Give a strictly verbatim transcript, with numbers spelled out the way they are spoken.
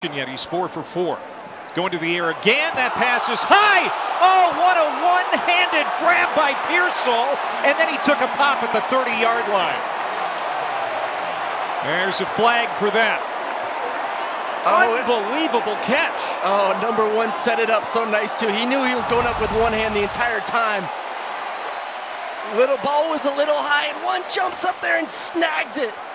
Yet he's four for four. Going to the air again. That pass is high. Oh, what a one-handed grab by Pearsall, and then he took a pop at the thirty-yard line. There's a flag for that. Oh, unbelievable catch. Oh, number one set it up so nice too. He knew he was going up with one hand the entire time. Little ball was a little high, and one jumps up there and snags it.